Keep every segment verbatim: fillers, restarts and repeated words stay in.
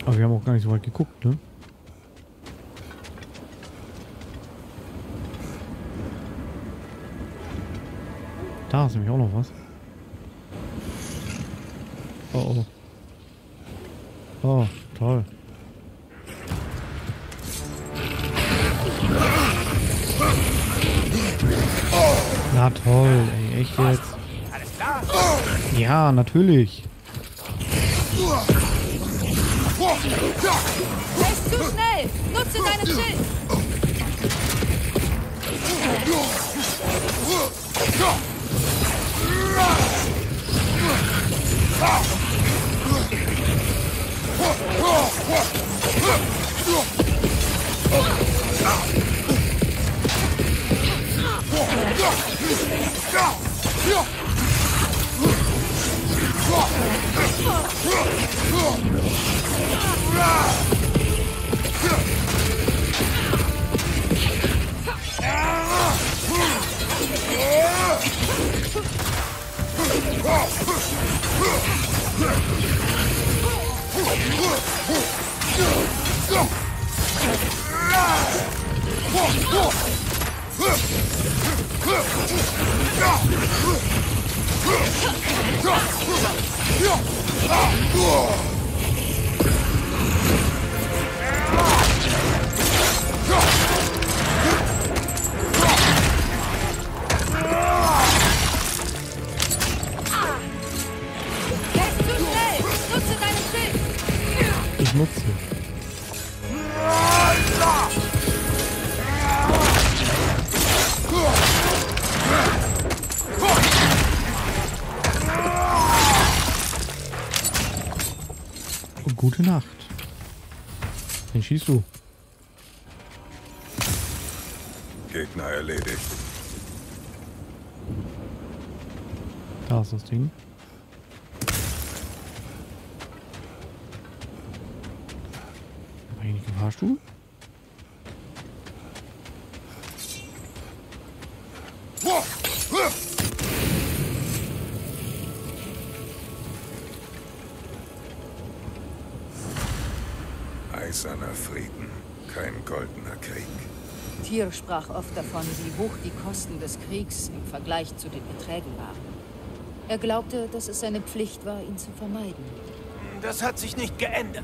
Aber wir haben auch gar nicht so weit geguckt, ne? Da ist nämlich auch noch was. Oh, oh. Oh, toll. Na toll, ey, echt jetzt? Alles klar? Ja, natürlich. Er ist zu schnell! Nutze deinen Schild! Ich nutze. Und gute Nacht. Wen schießt du? Gegner erledigt. Da ist das Ding. War hier nicht ein Fahrstuhl? Eiserner Frieden, kein goldener Krieg. Tyr sprach oft davon, wie hoch die Kosten des Kriegs im Vergleich zu den Erträgen waren. Er glaubte, dass es seine Pflicht war, ihn zu vermeiden. Das hat sich nicht geändert.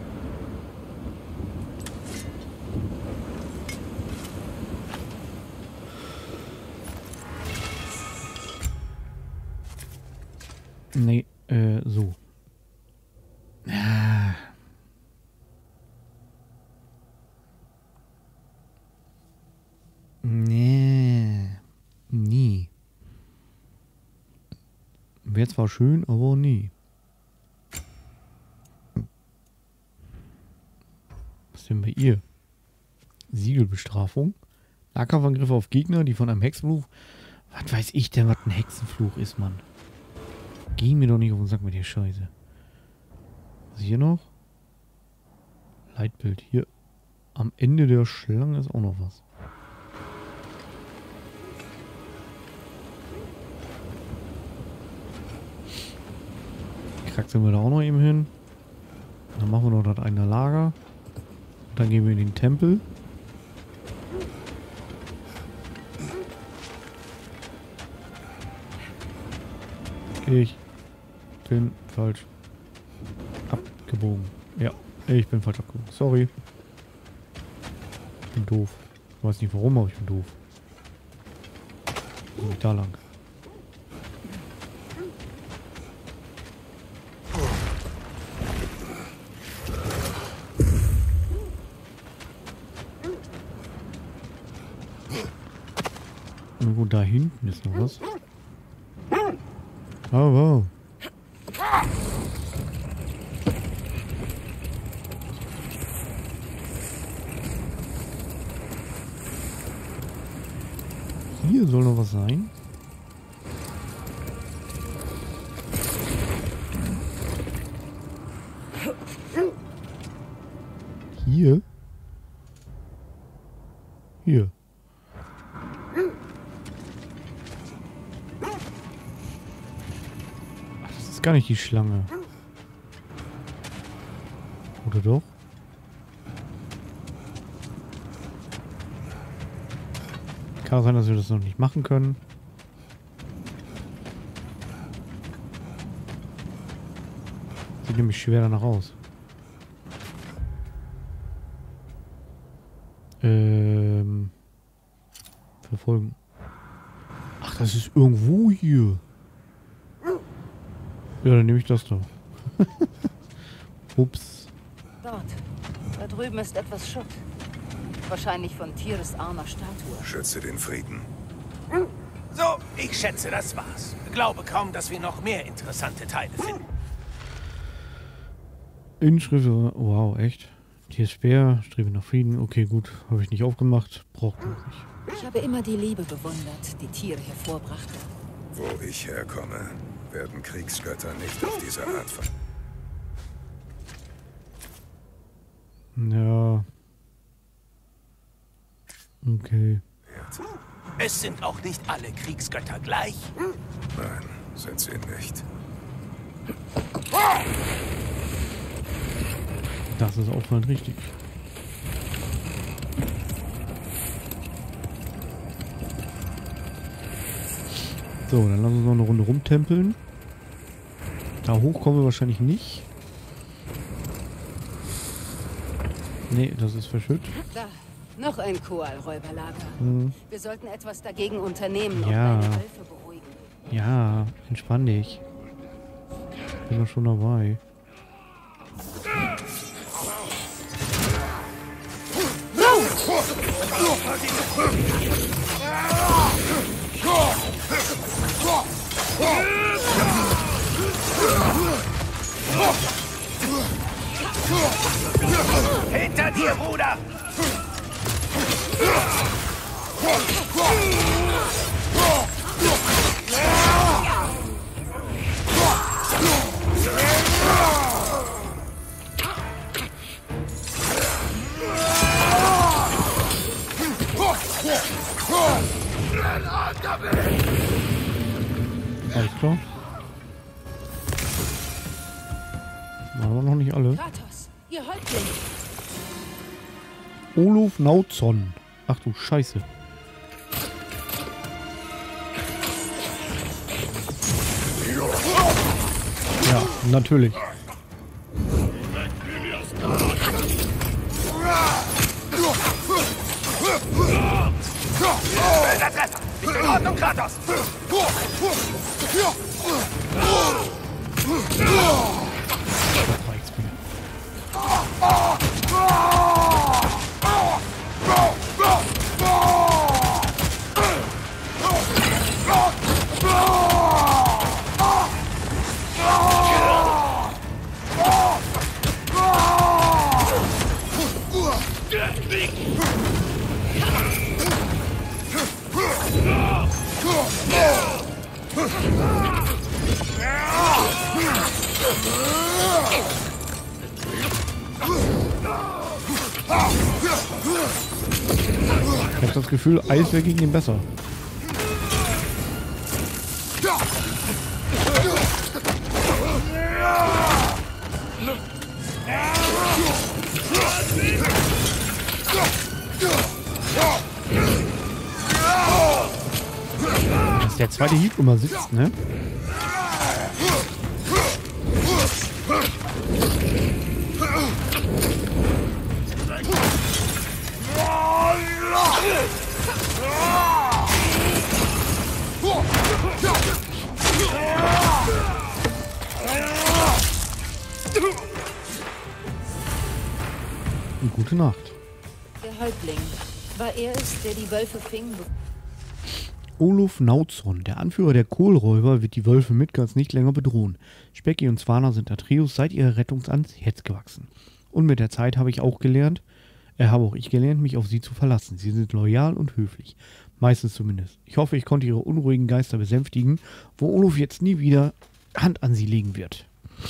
Nee, äh, so. Ah. Nee. Nie. Wäre zwar schön, aber nie. Was ist denn bei ihr? Siegelbestrafung. Nahkampfangriffe auf Gegner, die von einem Hexenfluch. Was weiß ich denn, was ein Hexenfluch ist, Mann? Geh mir doch nicht auf den Sack mit der Scheiße. Was ist hier noch? Leitbild. Hier am Ende der Schlange ist auch noch was. Kraxeln wir da auch noch eben hin. Dann machen wir noch das eine Lager. Dann gehen wir in den Tempel. Ich bin falsch abgebogen. Ja, ich bin falsch abgebogen. Sorry. Ich bin doof. Ich weiß nicht warum, aber ich bin doof. Bin da lang. Irgendwo da hinten ist noch was. Oh, wow. Hier soll noch was sein. Hier? Hier. Ach, das ist gar nicht die Schlange. Oder Oder doch? Kann sein, dass wir das noch nicht machen können. Sieht nämlich schwer danach aus. Ähm. Verfolgen. Ach, das ist irgendwo hier. Ja, dann nehme ich das doch. Ups. Dort. Da drüben ist etwas Schutt. Wahrscheinlich von Tires armer Statue. Schütze den Frieden. So, ich schätze, das war's. Glaube kaum, dass wir noch mehr interessante Teile finden. Inschrift. Wow, echt? Hier ist Speer, strebe nach Frieden. Okay, gut. Habe ich nicht aufgemacht. Braucht man nicht. Ich habe immer die Liebe bewundert, die Tiere hervorbrachte. Wo ich herkomme, werden Kriegsgötter nicht auf diese Art ver... Ja. Okay. Es sind auch nicht alle Kriegsgötter gleich. Nein, sind sie nicht. Das ist auch mal richtig. So, dann lassen wir uns noch eine Runde rumtempeln. Da hoch kommen wir wahrscheinlich nicht. Nee, das ist verschütt. Da, noch ein Koalräuberlager. Hm. Wir sollten etwas dagegen unternehmen und Ja. deine Wölfe beruhigen. Ja, entspann dich. Bin doch schon dabei. Hinter dir, Bruder! Alles klar. Machen wir noch nicht alle. Kratos, ihr Häuptling! Olof Nautzon. Ach du Scheiße. Ja, natürlich. Böser Treffer! Nicht in Ordnung, Kratos! Das reicht's mir. Ich habe das Gefühl, Eis wäre gegen ihn besser. Dass der zweite Hieb immer sitzt, ne? Und gute Nacht. Der Häuptling. War er es, der die Wölfe fing? Olof Nautzon, der Anführer der Kohlräuber, wird die Wölfe Midgards nicht länger bedrohen. Specki und Svanna sind Atreus seit ihrer Rettung ans Herz gewachsen. Und mit der Zeit habe ich auch gelernt, äh, habe auch ich gelernt, mich auf sie zu verlassen. Sie sind loyal und höflich. Meistens zumindest. Ich hoffe, ich konnte ihre unruhigen Geister besänftigen, wo Olof jetzt nie wieder Hand an sie legen wird.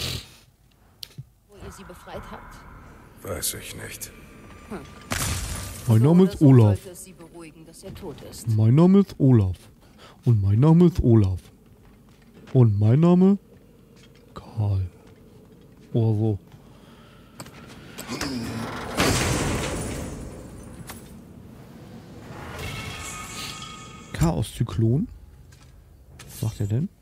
Wo ihr sie befreit habt? Weiß ich nicht. Hm. Mein So Name oder ist so Olaf. sollte es sie beruhigen, dass er tot ist. Mein Name ist Olaf. Und mein Name ist Olaf. Und mein Name? Karl. Oder so. Chaos-Zyklon. Was macht er denn?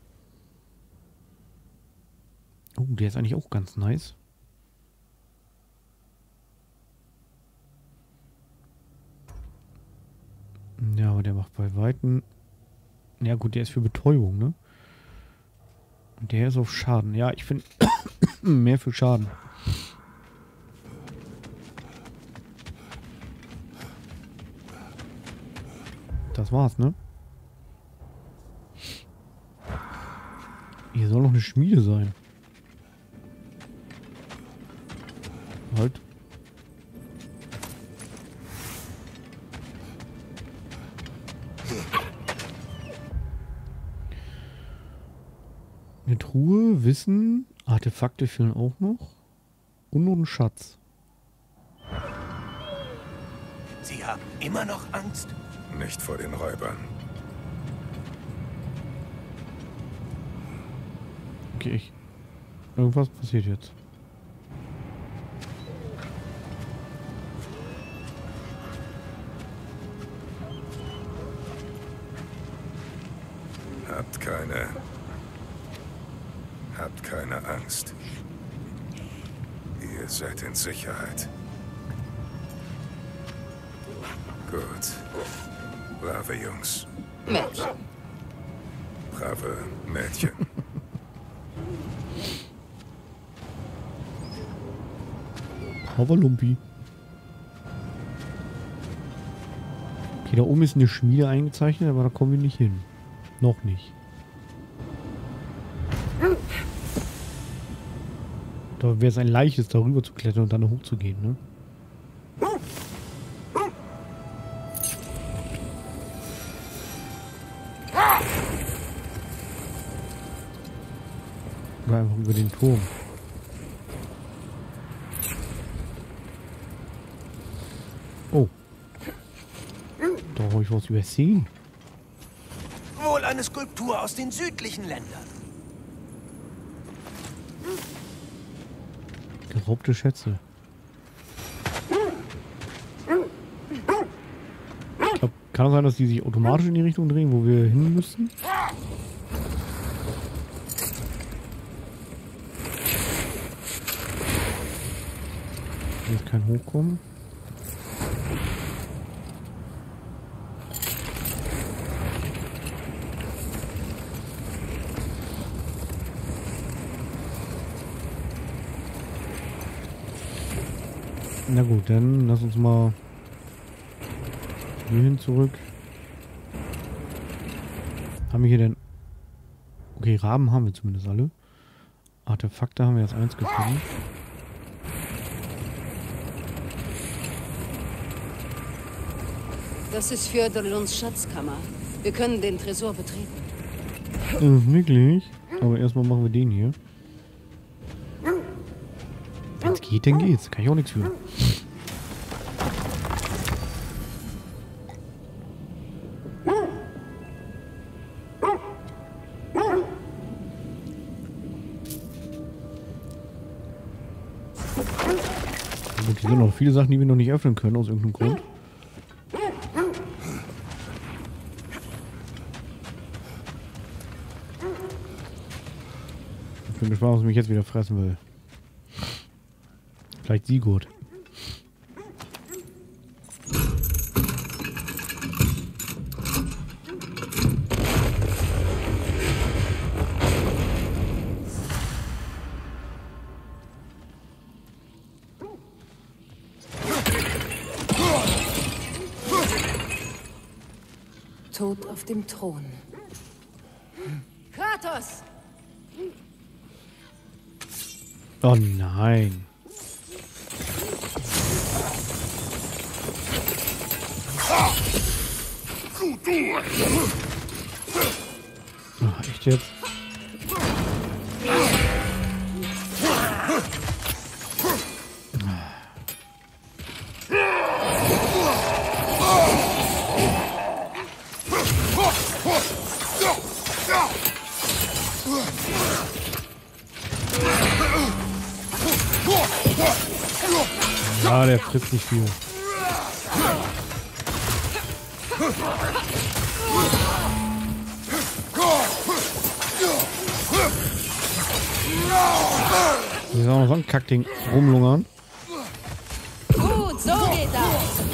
Oh, der ist eigentlich auch ganz nice. Ja, aber der macht bei Weitem... Ja gut, der ist für Betäubung, ne? Und der ist auf Schaden. Ja, ich finde mehr für Schaden. Das war's, ne? Hier soll noch eine Schmiede sein. Halt. Eine Truhe, Wissen, Artefakte fehlen auch noch. Und noch ein Schatz. Sie haben immer noch Angst? Nicht vor den Räubern. Okay, ich. Irgendwas passiert jetzt. Habt keine... Habt keine Angst. Ihr seid in Sicherheit. Gut. Brave Jungs. Mädchen. Brave Mädchen. Havalumpi. Okay, da oben ist eine Schmiede eingezeichnet, aber da kommen wir nicht hin. Noch nicht. Da wäre es ein leichtes, darüber zu klettern und dann hochzugehen, ne? Oder einfach über den Turm. Oh. Da habe ich was übersehen. Wohl eine Skulptur aus den südlichen Ländern. Geraubte Schätze. Ich glaub, kann es sein, dass die sich automatisch in die Richtung drehen, wo wir hin müssen? Hier ist kein Hochkommen. Na gut, dann lass uns mal hierhin zurück. Haben wir hier denn... Okay, Raben haben wir zumindest alle. Artefakte haben wir jetzt eins gefunden. Das ist Fjodorluns Schatzkammer. Wir können den Tresor betreten. Das ist wirklich. Aber erstmal machen wir den hier. Wenn es geht, dann geht's. Kann ich auch nichts für. Gut, hier sind noch viele Sachen, die wir noch nicht öffnen können, aus irgendeinem Grund. Ich bin gespannt, was mich jetzt wieder fressen will. Vielleicht Sigurd. Tod auf dem Thron. Kratos! Oh nein. Ach, echt jetzt? Ja, der frisst nicht viel. Hier ist auch noch so ein Kackding rumlungern. Gut, so geht das.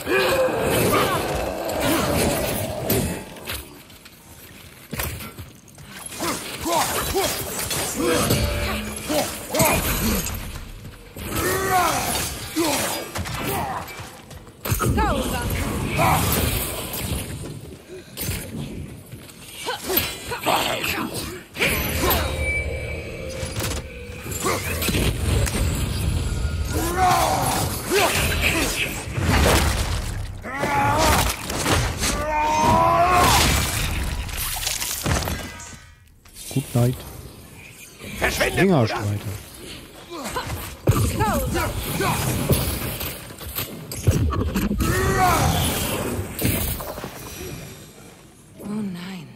Good night. Verschwinde, Fingerstreiter. Oh nein.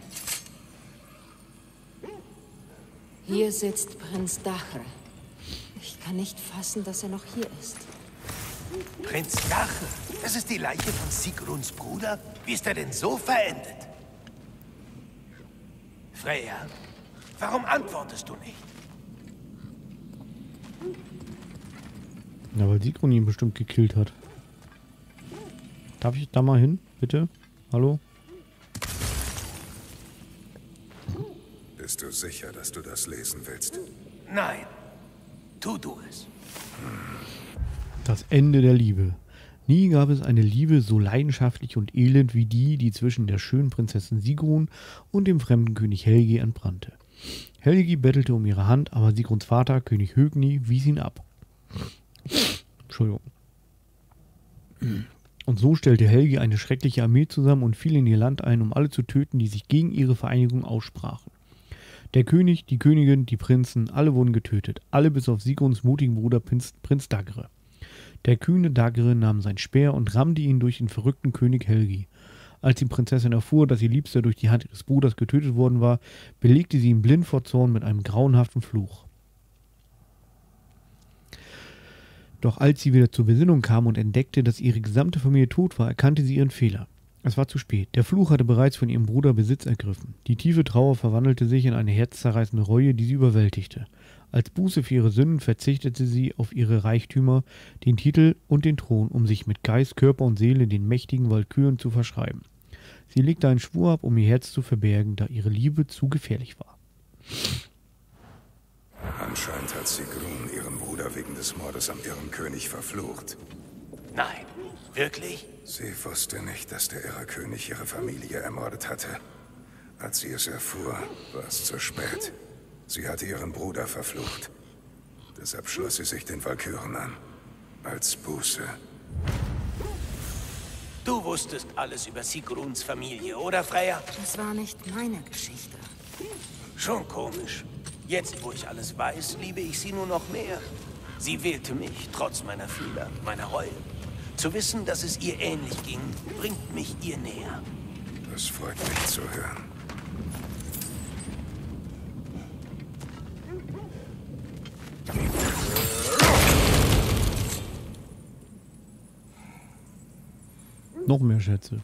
Hier sitzt Prinz Dachre. Ich kann nicht fassen, dass er noch hier ist. Prinz Dachre? Das ist die Leiche von Sigruns Bruder? Wie ist er denn so verendet? Freya, warum antwortest du nicht? Ja, weil Sigrun ihn bestimmt gekillt hat. Darf ich da mal hin, bitte? Hallo? Bist du sicher, dass du das lesen willst? Nein, tu du es. Das Ende der Liebe. Nie gab es eine Liebe so leidenschaftlich und elend wie die, die zwischen der schönen Prinzessin Sigrun und dem fremden König Helgi entbrannte. Helgi bettelte um ihre Hand, aber Sigruns Vater, König Högni, wies ihn ab. Entschuldigung. Und so stellte Helgi eine schreckliche Armee zusammen und fiel in ihr Land ein, um alle zu töten, die sich gegen ihre Vereinigung aussprachen. Der König, die Königin, die Prinzen, alle wurden getötet, alle bis auf Sigruns mutigen Bruder Prinz, Prinz Dagre. Der kühne Dagre nahm sein Speer und rammte ihn durch den verrückten König Helgi. Als die Prinzessin erfuhr, dass ihr Liebster durch die Hand ihres Bruders getötet worden war, belegte sie ihn blind vor Zorn mit einem grauenhaften Fluch. Doch als sie wieder zur Besinnung kam und entdeckte, dass ihre gesamte Familie tot war, erkannte sie ihren Fehler. Es war zu spät. Der Fluch hatte bereits von ihrem Bruder Besitz ergriffen. Die tiefe Trauer verwandelte sich in eine herzzerreißende Reue, die sie überwältigte. Als Buße für ihre Sünden verzichtete sie auf ihre Reichtümer, den Titel und den Thron, um sich mit Geist, Körper und Seele den mächtigen Walküren zu verschreiben. Sie legte einen Schwur ab, um ihr Herz zu verbergen, da ihre Liebe zu gefährlich war. Anscheinend hat Sigrun ihren Bruder wegen des Mordes am Irrenkönig verflucht. Nein, wirklich? Sie wusste nicht, dass der Irrenkönig ihre Familie ermordet hatte. Als sie es erfuhr, war es zu spät. Sie hatte ihren Bruder verflucht. Deshalb schloss sie sich den Walküren an. Als Buße. Du wusstest alles über Sigruns Familie, oder Freya? Das war nicht meine Geschichte. Schon komisch. Jetzt, wo ich alles weiß, liebe ich sie nur noch mehr. Sie wählte mich, trotz meiner Fehler, meiner Reue. Zu wissen, dass es ihr ähnlich ging, bringt mich ihr näher. Das freut mich zu hören. Noch mehr Schätze.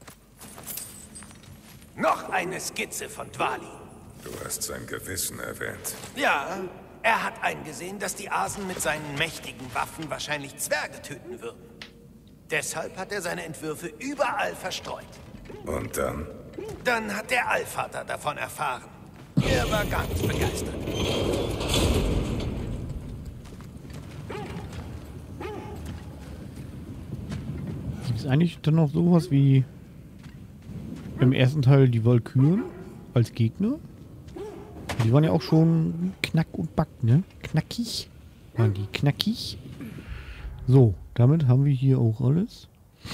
Noch eine Skizze von Dvalin. Du hast sein Gewissen erwähnt. Ja, er hat eingesehen, dass die Asen mit seinen mächtigen Waffen wahrscheinlich Zwerge töten würden. Deshalb hat er seine Entwürfe überall verstreut. Und dann? Dann hat der Allvater davon erfahren. Er war ganz begeistert. Gibt es eigentlich dann noch sowas wie im ersten Teil die Walküren als Gegner? Die waren ja auch schon knack und back, ne? Knackig. Waren die knackig? So, damit haben wir hier auch alles.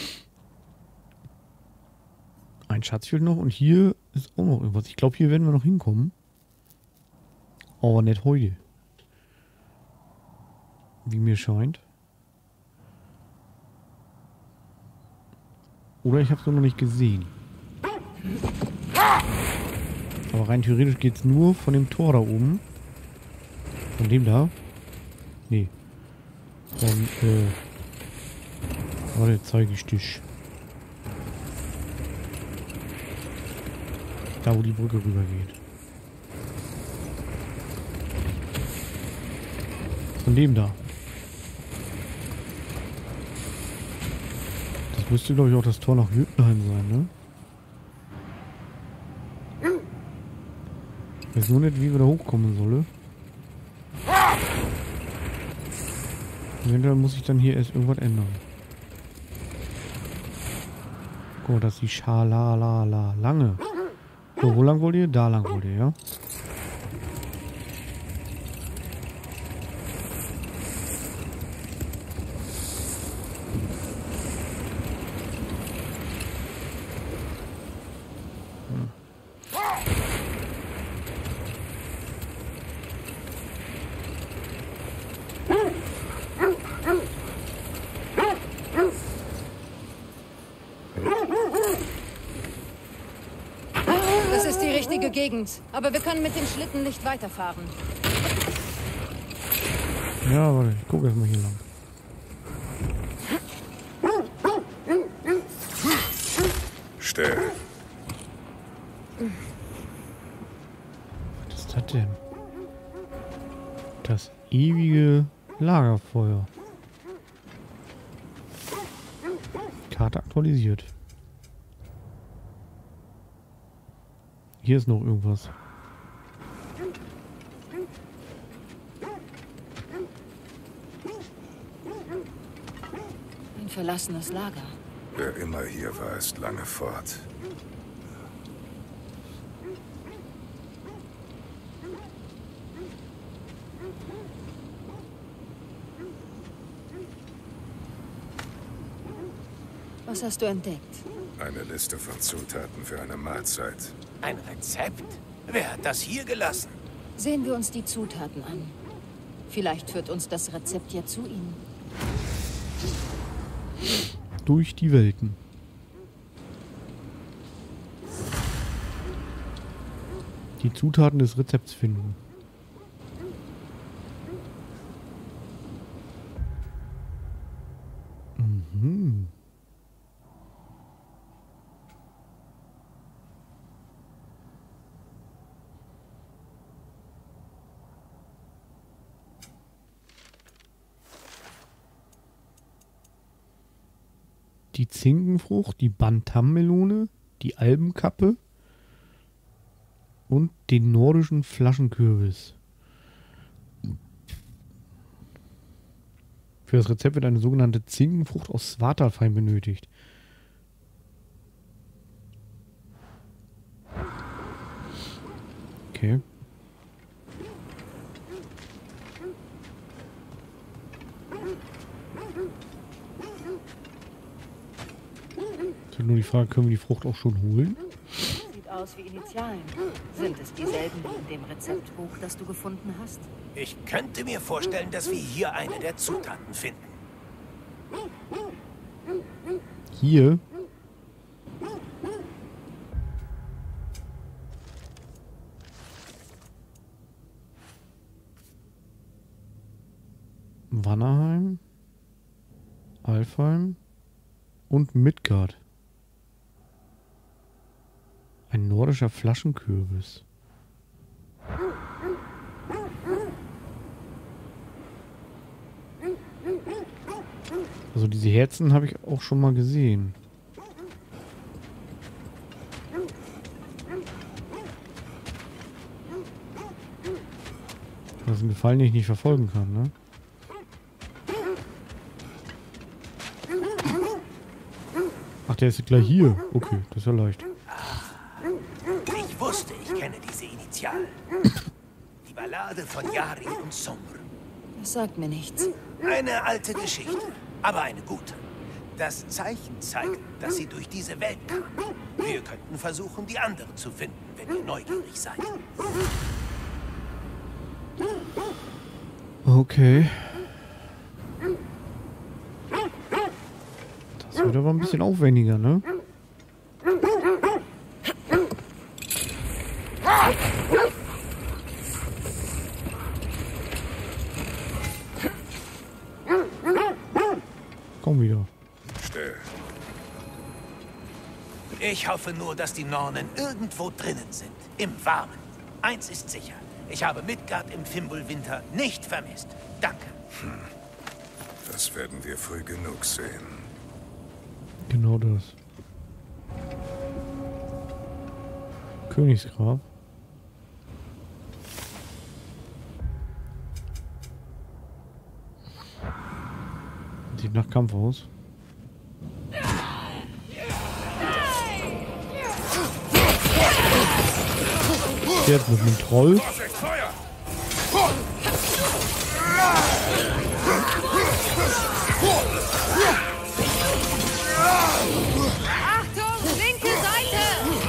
Ein Schatz fehlt noch und hier ist auch noch irgendwas. Ich glaube, hier werden wir noch hinkommen. Aber nicht heute. Wie mir scheint. Oder ich habe es noch nicht gesehen. Aber rein theoretisch geht es nur von dem Tor da oben. Von dem da? Nee. Von, äh... Warte, zeige ich dich. Da, wo die Brücke rüber geht. Von dem da. Das müsste, glaube ich, auch das Tor nach Jötunheim sein, ne? Ich weiß nur nicht, wie wir da hochkommen sollen. Eventuell muss ich dann hier erst irgendwas ändern. Oh, das ist die Schalala lange. So, wo lang wollt ihr? Da lang wollt ihr, ja? Das ist die richtige Gegend, aber wir können mit dem Schlitten nicht weiterfahren. Ja, warte, ich gucke erstmal hier lang. Still. Was ist das denn? Das ewige Lagerfeuer. Karte aktualisiert. Hier ist noch irgendwas. Ein verlassenes Lager. Wer immer hier war, ist lange fort. Was hast du entdeckt? Eine Liste von Zutaten für eine Mahlzeit. Ein Rezept? Wer hat das hier gelassen? Sehen wir uns die Zutaten an. Vielleicht führt uns das Rezept ja zu ihnen. Durch die Welten. Die Zutaten des Rezepts finden. Mhm. Die Zinkenfrucht, die Bantam-Melone, die Albenkappe und den nordischen Flaschenkürbis. Für das Rezept wird eine sogenannte Zinkenfrucht aus Svartalfheim benötigt. Okay. Ist nur die Frage, können wir die Frucht auch schon holen? Sieht aus wie Initialen. Sind es dieselben wie in dem Rezeptbuch, das du gefunden hast? Ich könnte mir vorstellen, dass wir hier eine der Zutaten finden. Hier? Wannerheim, Alfheim und Midgard. Ein nordischer Flaschenkürbis. Also diese Herzen habe ich auch schon mal gesehen. Das ist ein Gefallen, den ich nicht verfolgen kann, ne? Ach, der ist gleich hier. Okay, das ist ja leicht. Ich wusste, ich kenne diese Initialen. Die Ballade von Yari und Somr. Das sagt mir nichts. Eine alte Geschichte, aber eine gute. Das Zeichen zeigt, dass sie durch diese Welt kam. Wir könnten versuchen, die andere zu finden, wenn ihr neugierig seid. Okay. Das wird aber ein bisschen aufwendiger, ne? Komm wieder. Still. Ich hoffe nur, dass die Nornen irgendwo drinnen sind. Im Warmen. Eins ist sicher. Ich habe Midgard im Fimbulwinter nicht vermisst. Danke. Hm. Das werden wir früh genug sehen. Genau das. Königsgrab. Sieht nach Kampf aus. Jetzt mit einem Troll. Achtung, linke Seite!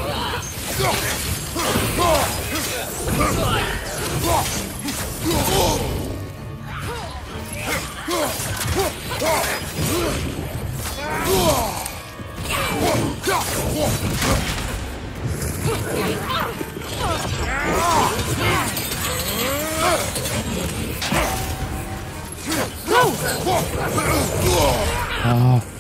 Ah.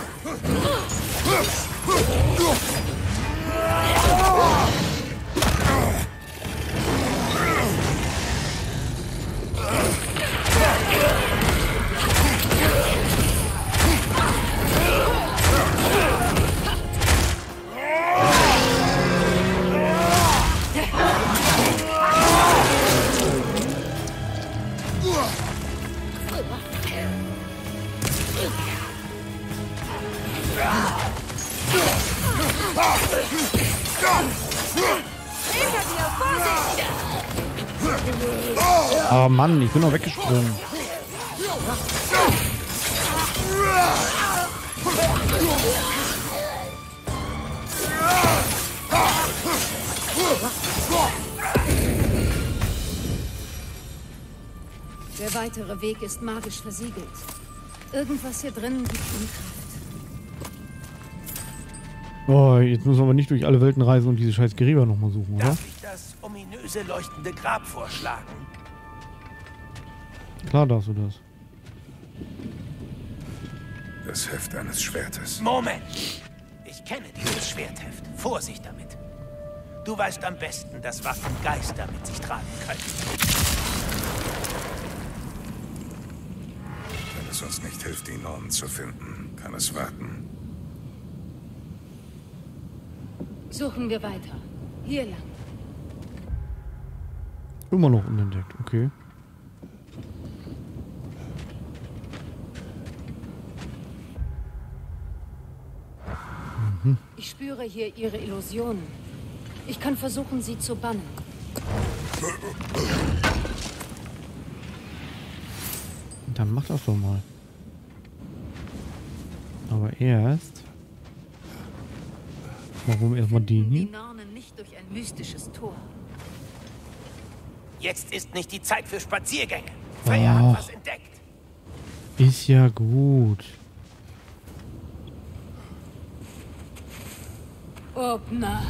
Ah Mann, ich bin noch weggesprungen. Der weitere Weg ist magisch versiegelt. Irgendwas hier drinnen gibt ihm Kraft. Oh, jetzt müssen wir aber nicht durch alle Welten reisen und diese scheiß Gräber nochmal suchen, oder? Darf ich das ominöse leuchtende Grab vorschlagen? Klar darfst du das. Das Heft eines Schwertes. Moment! Ich kenne dieses Schwertheft. Vorsicht damit. Du weißt am besten, dass Waffen Geister mit sich tragen können. Wenn es uns nicht hilft, die Nornen zu finden, kann es warten. Suchen wir weiter. Hier lang. Immer noch unentdeckt, okay. Mhm. Ich spüre hier ihre Illusionen. Ich kann versuchen, sie zu bannen. Dann mach das doch mal. Aber erst... Warum erstmal die Die hier? Nornen nicht durch ein mystisches Tor. Jetzt ist nicht die Zeit für Spaziergänge. Freya hat was entdeckt. Ist ja gut. Obna.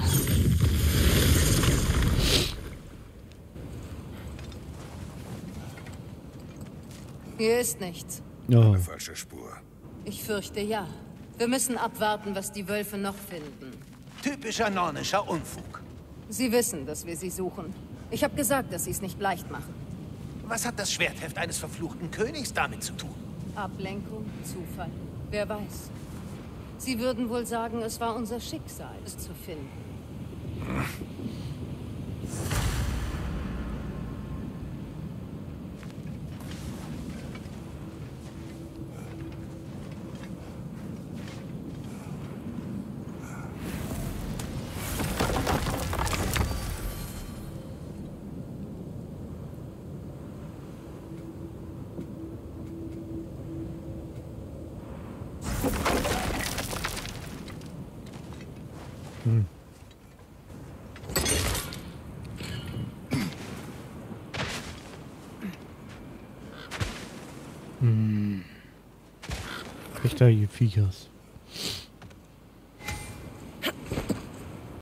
Hier ist nichts. Ja. Eine falsche Spur. Ich fürchte ja. Wir müssen abwarten, was die Wölfe noch finden. Typischer nornischer Unfug. Sie wissen, dass wir sie suchen. Ich habe gesagt, dass sie es nicht leicht machen. Was hat das Schwertheft eines verfluchten Königs damit zu tun? Ablenkung, Zufall. Wer weiß. Sie würden wohl sagen, es war unser Schicksal, es zu finden. Hm. Hm. Richter, ihr Viechers.